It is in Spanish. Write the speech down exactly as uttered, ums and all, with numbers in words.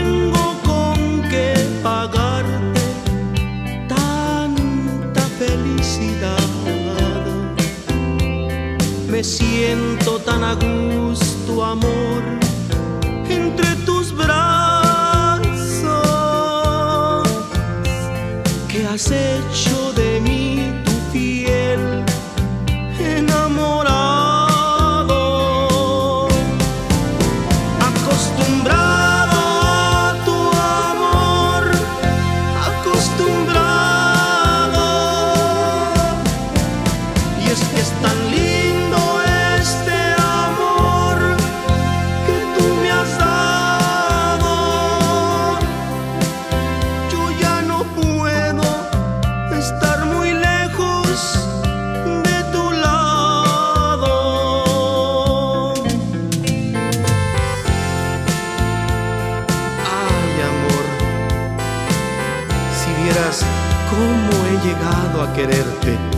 tengo con qué pagarte tanta felicidad. Me siento tan a gusto, amor, entre tus brazos, que has hecho de mí tu fiel enamorado. Acostumbrado a tu amor, acostumbrado. Y es que es tan lindo este amor que tú me has dado. Yo ya no puedo estar muy lejos de tu lado. Ay, amor, si vieras cómo he llegado a quererte.